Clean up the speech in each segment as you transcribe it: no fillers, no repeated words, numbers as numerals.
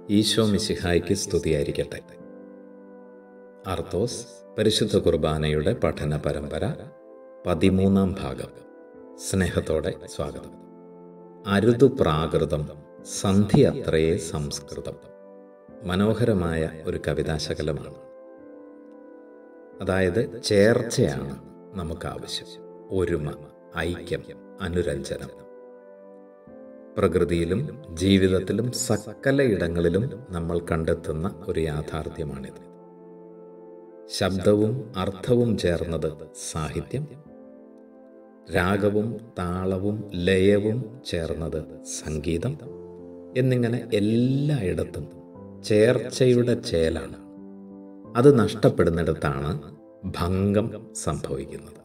ഈശോ മിശിഹായ്ക്ക് സ്തുതിയായിരിക്കട്ടെ. അർത്തോസ് പരിശുദ്ധ കുർബാനയുടെ പഠന പരമ്പര 13-ാം ഭാഗം. സ്നേഹത്തോടെ സ്വാഗതം. അരുതു പ്രാകൃതം സന്ധി അത്രയേ സംസ്കൃതം. മനോഹരമായ ഒരു കവിതാശകലമാണ്. അതായത് ചേർച്ചയാണ് നമുക്കാവശ്യം. ഒരുമ, ഐക്യം, അനുരഞ്ജനം. പ്രകൃതിയിലും ജീവിതത്തിലും സകലയിടങ്ങളിലും നമ്മൾ കണ്ടെത്തുന്ന ഒരു യാഥാർത്ഥ്യമാണിത്. ശബ്ദവും അർത്ഥവും ചേർന്നത് സാഹിത്യം, രാഗവും താളവും ലയവും ചേർന്നത് സംഗീതം എന്നിങ്ങനെ എല്ലായിടത്തും ചേർച്ചയുടെ ചേലാണ്. അത് നഷ്ടപ്പെടുന്നിടത്താണ് ഭംഗം സംഭവിക്കുന്നത്,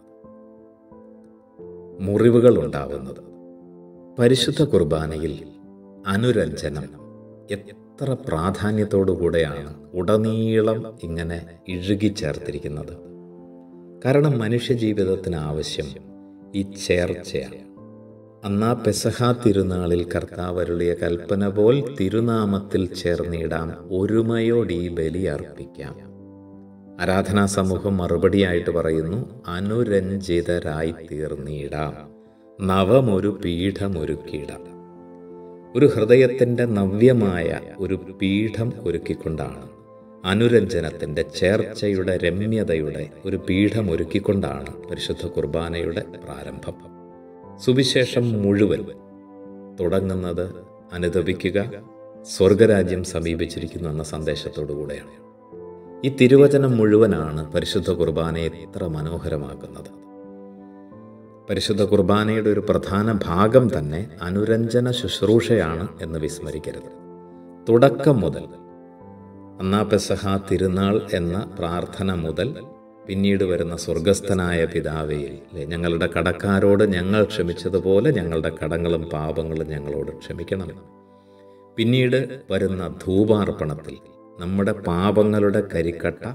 മുറിവുകൾ ഉണ്ടാവുന്നത്. പരിശുദ്ധ കുർബാനയിൽ അനുരഞ്ജനം എത്ര പ്രാധാന്യത്തോടുകൂടെയാണ് ഉടനീളം ഇങ്ങനെ ഇഴുകിച്ചേർത്തിരിക്കുന്നത്. കാരണം മനുഷ്യജീവിതത്തിന് ആവശ്യം ഈ ചേർച്ചയാണ്. അന്നാ പെസഹ തിരുനാളിൽ കർത്താവ് അരുളിയ കൽപ്പന പോൽ തിരുനാമത്തിൽ ചേർന്നിടാം, ഒരുമയോടീ ബലി അർപ്പിക്കാം. ആരാധനാ സമൂഹം മറുപടിയായിട്ട് പറയുന്നു, അനുരഞ്ജിതരായി തീർന്നിടാം, നവമൊരു പീഠമൊരുക്കിയിടാം. ഒരു ഹൃദയത്തിൻ്റെ നവ്യമായ ഒരു പീഠം ഒരുക്കിക്കൊണ്ടാണ്, അനുരഞ്ജനത്തിൻ്റെ ചേർച്ചയുടെ രമ്യതയുടെ ഒരു പീഠം ഒരുക്കിക്കൊണ്ടാണ് പരിശുദ്ധ കുർബാനയുടെ പ്രാരംഭം. സുവിശേഷം മുഴുവൻ തുടങ്ങുന്നത് അനുതപിക്കുക, സ്വർഗരാജ്യം സമീപിച്ചിരിക്കുന്നു എന്ന സന്ദേശത്തോടു കൂടെയാണ്. ഈ തിരുവചനം മുഴുവനാണ് പരിശുദ്ധ കുർബാനയെ എത്ര മനോഹരമാക്കുന്നത്. പരിശുദ്ധ കുർബാനയുടെ ഒരു പ്രധാന ഭാഗം തന്നെ അനുരഞ്ജന ശുശ്രൂഷയാണ് എന്ന് വിസ്മരിക്കരുത്. തുടക്കം മുതൽ, അന്നാ പെസഹ തിരുനാൾ എന്ന പ്രാർത്ഥന മുതൽ പിന്നീട് വരുന്ന സ്വർഗസ്ഥനായ പിതാവേ, ഞങ്ങളുടെ കടക്കാരോട് ഞങ്ങൾ ക്ഷമിച്ചതുപോലെ ഞങ്ങളുടെ കടങ്ങളും പാപങ്ങളും ഞങ്ങളോട് ക്ഷമിക്കണം. പിന്നീട് വരുന്ന ധൂപാർപ്പണത്തിൽ നമ്മുടെ പാപങ്ങളുടെ കരിക്കട്ട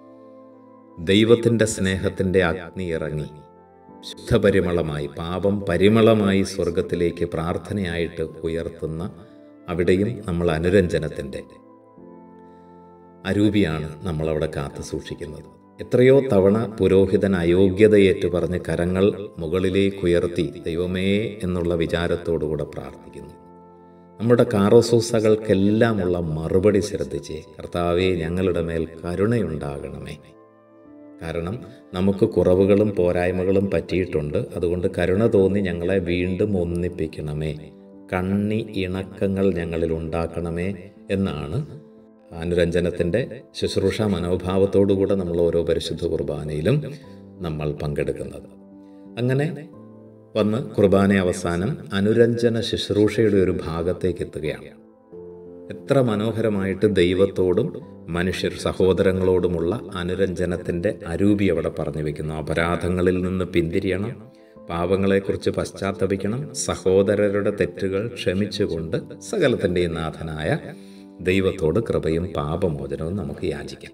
ദൈവത്തിൻ്റെ സ്നേഹത്തിൻ്റെ അഗ്നി ഇറങ്ങി ശുദ്ധപരിമളമായി, പാപം പരിമളമായി സ്വർഗത്തിലേക്ക് പ്രാർത്ഥനയായിട്ട് ഉയർത്തുന്ന അവിടെയും നമ്മൾ അനുരഞ്ജനത്തിൻ്റെ അരൂപിയാണ് നമ്മളവിടെ കാത്തു സൂക്ഷിക്കുന്നത്. എത്രയോ തവണ പുരോഹിതൻ അയോഗ്യതയേറ്റു പറഞ്ഞ് കരങ്ങൾ മുകളിലേക്കുയർത്തി ദൈവമേ എന്നുള്ള വിചാരത്തോടുകൂടെ പ്രാർത്ഥിക്കുന്നു. നമ്മുടെ കാറോസൂസകൾക്കെല്ലാമുള്ള മറുപടി ശ്രദ്ധിച്ച്, കർത്താവേ ഞങ്ങളുടെ മേൽ കരുണയുണ്ടാകണമേ. കാരണം നമുക്ക് കുറവുകളും പോരായ്മകളും പറ്റിയിട്ടുണ്ട്. അതുകൊണ്ട് കരുണ തോന്നി ഞങ്ങളെ വീണ്ടും ഒന്നിപ്പിക്കണമേ, കണ്ണി ഇണക്കങ്ങൾ ഞങ്ങളിൽ ഉണ്ടാക്കണമേ എന്നാണ് അനുരഞ്ജനത്തിൻ്റെ ശുശ്രൂഷ മനോഭാവത്തോടുകൂടെ നമ്മൾ ഓരോ പരിശുദ്ധ കുർബാനയിലും നമ്മൾ പങ്കെടുക്കുന്നത്. അങ്ങനെ വന്ന് കുർബാന അവസാനം അനുരഞ്ജന ശുശ്രൂഷയുടെ ഒരു ഭാഗത്തേക്ക് എത്തുകയാണ്. എത്ര മനോഹരമായിട്ട് ദൈവത്തോടും മനുഷ്യർ സഹോദരങ്ങളോടുമുള്ള അനുരഞ്ജനത്തിൻ്റെ അരൂപി അവിടെ പറഞ്ഞു വയ്ക്കുന്നു. അപരാധങ്ങളിൽ നിന്ന് പിന്തിരിയണം, പാപങ്ങളെക്കുറിച്ച് പശ്ചാത്തപിക്കണം, സഹോദരരുടെ തെറ്റുകൾ ക്ഷമിച്ചുകൊണ്ട് സകലത്തിൻ്റെയും നാഥനായ ദൈവത്തോട് കൃപയും പാപമോചനവും നമുക്ക് യാചിക്കാം.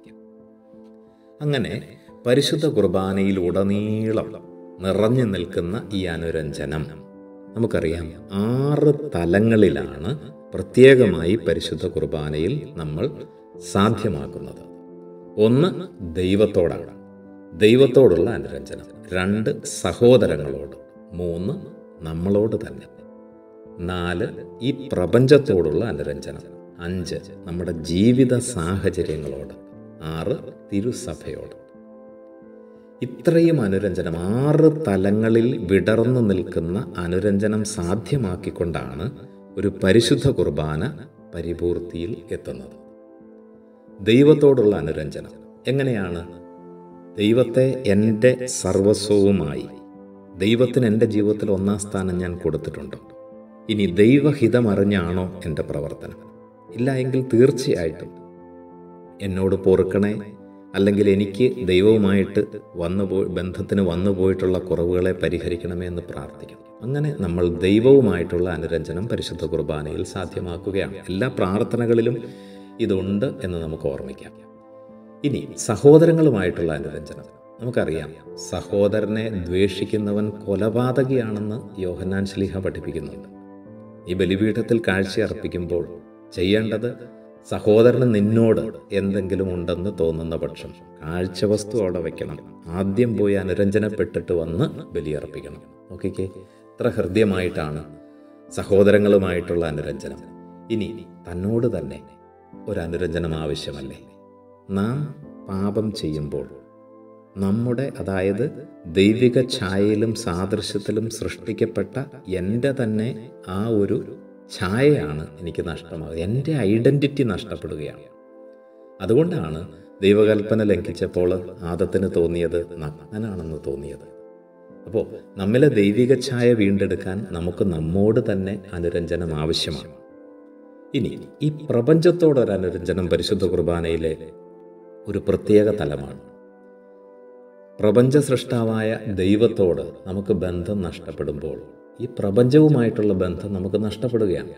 അങ്ങനെ പരിശുദ്ധ കുർബാനയിൽ ഉടനീളം നിറഞ്ഞു നിൽക്കുന്ന ഈ അനുരഞ്ജനം നമുക്കറിയാം 6 തലങ്ങളിലാണ് പ്രത്യേകമായി പരിശുദ്ധ കുർബാനയിൽ നമ്മൾ സാധ്യമാക്കുന്നത്. 1 ദൈവത്തോടാണ്, ദൈവത്തോടുള്ള അനുരഞ്ജനം. 2 സഹോദരങ്ങളോട്. 3 നമ്മളോട് തന്നെ. 4 ഈ പ്രപഞ്ചത്തോടുള്ള അനുരഞ്ജനം. 5 നമ്മുടെ ജീവിത സാഹചര്യങ്ങളോട്. 6 തിരുസഭയോട്. ഇത്രയും അനുരഞ്ജനം 6 തലങ്ങളിൽ വിടർന്നു നിൽക്കുന്ന അനുരഞ്ജനം സാധ്യമാക്കിക്കൊണ്ടാണ് ഒരു പരിശുദ്ധ കുർബാന പരിപൂർത്തിയിൽ എത്തുന്നത്. ദൈവത്തോടുള്ള അനുരഞ്ജനം എങ്ങനെയാണ്? ദൈവത്തെ എൻ്റെ സർവസ്വവുമായി, ദൈവത്തിന് എൻ്റെ ജീവിതത്തിൽ 1-ാം സ്ഥാനം ഞാൻ കൊടുത്തിട്ടുണ്ടോ? ഇനി ദൈവഹിതമറിഞ്ഞാണോ എൻ്റെ പ്രവർത്തനം? ഇല്ല എങ്കിൽ തീർച്ചയായിട്ടും എന്നോട് പൊറുക്കണേ, അല്ലെങ്കിൽ എനിക്ക് ദൈവവുമായിട്ട് ബന്ധത്തിന് വന്നുപോയിട്ടുള്ള കുറവുകളെ പരിഹരിക്കണമേ എന്ന് പ്രാർത്ഥിക്കണം. അങ്ങനെ നമ്മൾ ദൈവവുമായിട്ടുള്ള അനുരഞ്ജനം പരിശുദ്ധ കുർബാനയിൽ സാധ്യമാക്കുകയാണ്. എല്ലാ പ്രാർത്ഥനകളിലും ഇതുണ്ട് എന്ന് നമുക്ക് ഓർമ്മിക്കാം. ഇനി സഹോദരങ്ങളുമായിട്ടുള്ള അനുരഞ്ജനം. നമുക്കറിയാം, സഹോദരനെ ദ്വേഷിക്കുന്നവൻ കൊലപാതകിയാണെന്ന് യോഹന്നാൻ ശ്ലീഹ പഠിപ്പിക്കുന്നുണ്ട്. ഈ ബലിപീഠത്തിൽ കാഴ്ച അർപ്പിക്കുമ്പോൾ ചെയ്യേണ്ടത് സഹോദരന് നിന്നോട് എന്തെങ്കിലും ഉണ്ടെന്ന് തോന്നുന്ന പക്ഷം കാഴ്ചവസ്തു അവിടെ വയ്ക്കണം. ആദ്യം പോയി അനുരഞ്ജനപ്പെട്ടിട്ട് വന്ന് ബലിയർപ്പിക്കണം. നോക്കിക്കേ, ഇത്ര ഹൃദ്യമായിട്ടാണ് സഹോദരങ്ങളുമായിട്ടുള്ള അനുരഞ്ജനം. ഇനി തന്നോട് തന്നെ ഒരു അനുരഞ്ജനം ആവശ്യമല്ലേ? നാം പാപം ചെയ്യുമ്പോൾ നമ്മുടെ, അതായത് ദൈവിക ഛായയിലും സാദൃശ്യത്തിലും സൃഷ്ടിക്കപ്പെട്ട എൻ്റെ തന്നെ ആ ഒരു ഛായയാണ് എനിക്ക് നഷ്ടമാകുക. എൻ്റെ ഐഡൻറ്റിറ്റി നഷ്ടപ്പെടുകയാണ്. അതുകൊണ്ടാണ് ദൈവകൽപ്പന ലംഘിച്ചപ്പോൾ ആദത്തിന് തോന്നിയത് നഗ്നനാണെന്ന് തോന്നിയത്. അപ്പോൾ നമ്മിലെ ദൈവിക ഛായ വീണ്ടെടുക്കാൻ നമുക്ക് നമ്മോട് തന്നെ അനുരഞ്ജനം ആവശ്യമാണ്. ഇനി ഈ പ്രപഞ്ചത്തോടൊരനുരഞ്ജനം പരിശുദ്ധ കുർബാനയിലെ ഒരു പ്രത്യേക തലമാണ്. പ്രപഞ്ച സൃഷ്ടാവായ ദൈവത്തോട് നമുക്ക് ബന്ധം നഷ്ടപ്പെടുമ്പോൾ ഈ പ്രപഞ്ചവുമായിട്ടുള്ള ബന്ധം നമുക്ക് നഷ്ടപ്പെടുകയാണ്.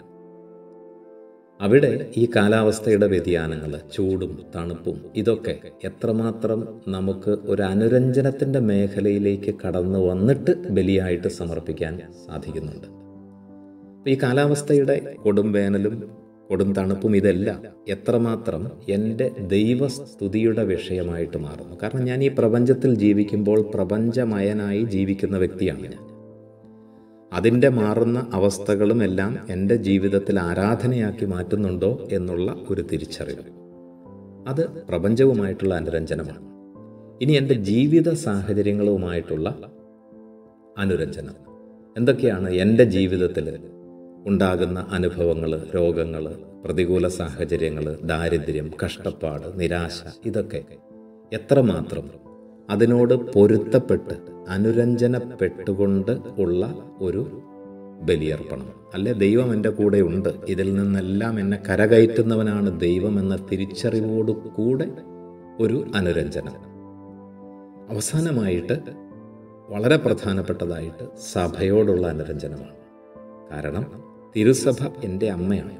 അവിടെ ഈ കാലാവസ്ഥയുടെ വ്യതിയാനങ്ങൾ, ചൂടും തണുപ്പും, ഇതൊക്കെ എത്രമാത്രം നമുക്ക് ഒരു അനുരഞ്ജനത്തിൻ്റെ മേഖലയിലേക്ക് കടന്നു വന്നിട്ട് ബലിയായിട്ട് സമർപ്പിക്കാൻ സാധിക്കുന്നുണ്ട്. ഈ കാലാവസ്ഥയുടെ കൊടും വേനലും കൊടും തണുപ്പും ഇതെല്ലാം എത്രമാത്രം എൻ്റെ ദൈവസ്തുതിയുടെ വിഷയമായിട്ട് മാറുന്നു. കാരണം ഞാൻ ഈ പ്രപഞ്ചത്തിൽ ജീവിക്കുമ്പോൾ പ്രപഞ്ചമയനായി ജീവിക്കുന്ന വ്യക്തിയാണ് ഞാൻ. അതിൻ്റെ മാറുന്ന അവസ്ഥകളും എല്ലാം എൻ്റെ ജീവിതത്തിൽ ആരാധനയാക്കി മാറ്റുന്നുണ്ടോ എന്നുള്ള ഒരു തിരിച്ചറിവ്, അത് പ്രപഞ്ചവുമായിട്ടുള്ള അനുരഞ്ജനമാണ്. ഇനി എൻ്റെ ജീവിത സാഹചര്യങ്ങളുമായിട്ടുള്ള അനുരഞ്ജനം എന്തൊക്കെയാണ്? എൻ്റെ ജീവിതത്തിൽ ഉണ്ടാകുന്ന അനുഭവങ്ങൾ, രോഗങ്ങൾ, പ്രതികൂല സാഹചര്യങ്ങൾ, ദാരിദ്ര്യം, കഷ്ടപ്പാട്, നിരാശ, ഇതൊക്കെ എത്രമാത്രം അതിനോട് പൊരുത്തപ്പെട്ട് അനുരഞ്ജനപ്പെട്ടുകൊണ്ട് ഉള്ള ഒരു ബലിയർപ്പണം. അല്ലെ, ദൈവം എൻ്റെ കൂടെ ഉണ്ട്, ഇതിൽ നിന്നെല്ലാം എന്നെ കരകയറ്റുന്നവനാണ് ദൈവം എന്ന തിരിച്ചറിവോടു കൂടെ ഒരു അനുരഞ്ജനം. അവസാനമായിട്ട് വളരെ പ്രധാനപ്പെട്ടതായിട്ട് സഭയോടുള്ള അനുരഞ്ജനമാണ്. കാരണം തിരുസഭ എൻ്റെ അമ്മയാണ്.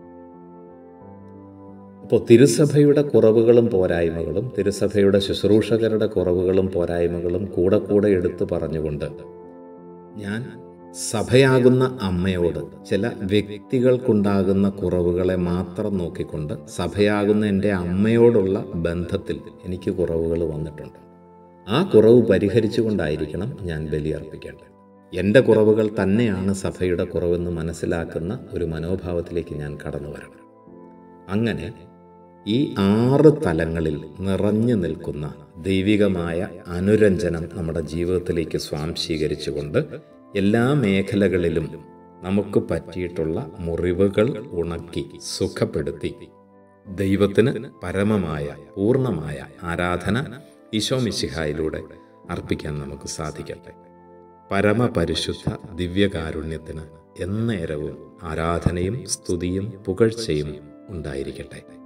അപ്പോൾ തിരുസഭയുടെ കുറവുകളും പോരായ്മകളും, തിരുസഭയുടെ ശുശ്രൂഷകരുടെ കുറവുകളും പോരായ്മകളും കൂടെ കൂടെ എടുത്തു പറഞ്ഞുകൊണ്ട് ഞാൻ സഭയാകുന്ന അമ്മയോട് ചില വ്യക്തികൾക്കുണ്ടാകുന്ന കുറവുകളെ മാത്രം നോക്കിക്കൊണ്ട് സഭയാകുന്ന എൻ്റെ അമ്മയോടുള്ള ബന്ധത്തിൽ എനിക്ക് കുറവുകൾ വന്നിട്ടുണ്ട്. ആ കുറവ് പരിഹരിച്ചുകൊണ്ടായിരിക്കണം ഞാൻ ബലിയർപ്പിക്കേണ്ടത്. എൻ്റെ കുറവുകൾ തന്നെയാണ് സഭയുടെ കുറവെന്ന് മനസ്സിലാക്കുന്ന ഒരു മനോഭാവത്തിലേക്ക് ഞാൻ കടന്നു വരണം. അങ്ങനെ ഈ 6 തലങ്ങളിൽ നിറഞ്ഞു നിൽക്കുന്ന ദൈവികമായ അനുരഞ്ജനം നമ്മുടെ ജീവിതത്തിലേക്ക് സ്വാംശീകരിച്ചുകൊണ്ട് എല്ലാ മേഖലകളിലും നമുക്ക് പറ്റിയിട്ടുള്ള മുറിവുകൾ ഉണക്കി സുഖപ്പെടുത്തി ദൈവത്തിന് പരമമായ പൂർണ്ണമായ ആരാധന ഈശോ മിശിഹായിലൂടെ അർപ്പിക്കാൻ നമുക്ക് സാധിക്കട്ടെ. പരമപരിശുദ്ധ ദിവ്യകാരുണ്യത്തിന് എന്നേരവും ആരാധനയും സ്തുതിയും പുകഴ്ചയും ഉണ്ടായിരിക്കട്ടെ.